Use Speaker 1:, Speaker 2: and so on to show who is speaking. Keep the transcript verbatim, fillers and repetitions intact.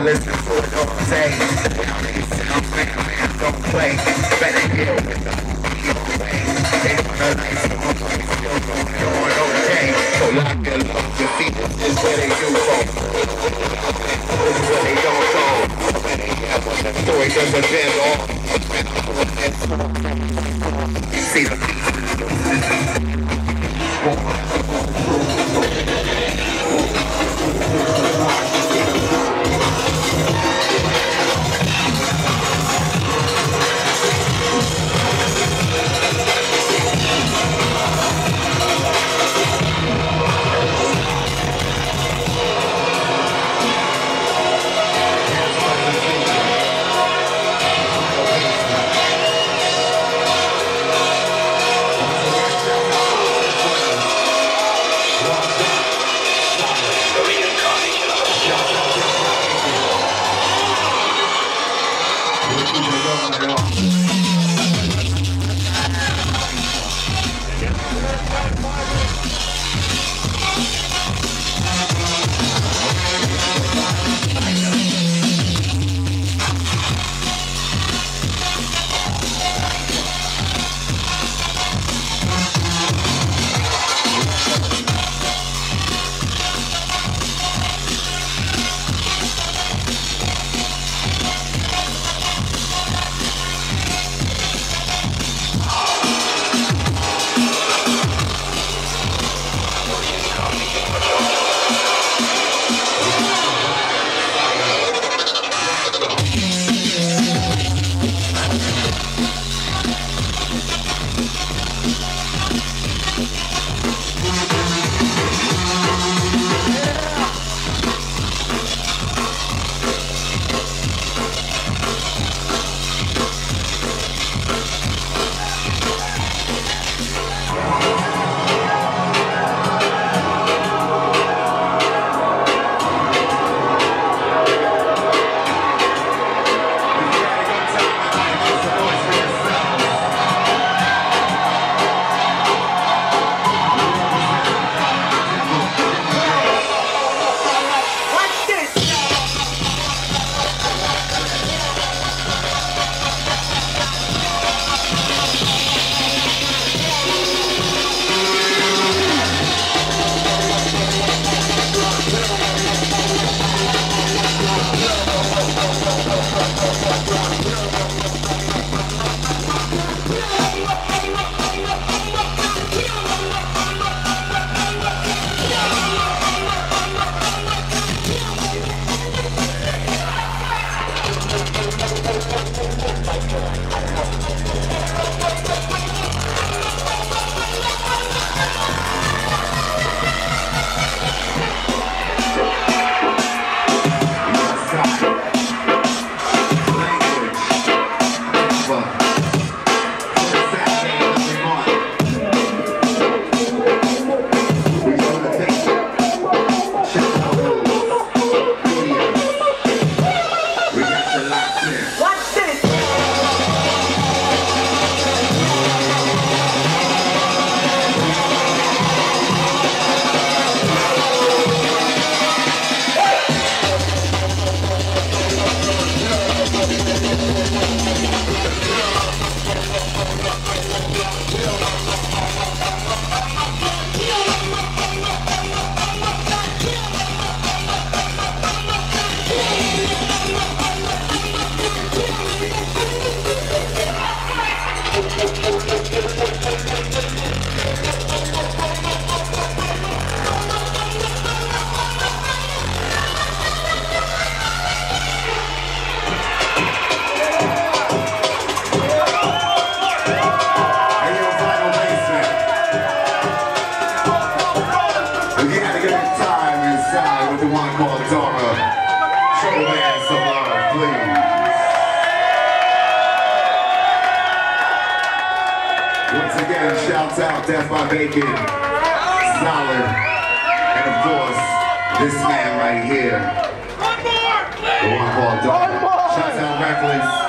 Speaker 1: listen to it all day. I'm man, don't play. Better get with the way. They wanna like some still going okay. So lock your love, your feet is where they do go. This is where they don't go. The story doesn't bend off. See the
Speaker 2: Once again, shouts out Death by Bacon, Solid, and of course, this man right here.
Speaker 3: One more, please.
Speaker 2: The one called Dog. Shouts out Reckless.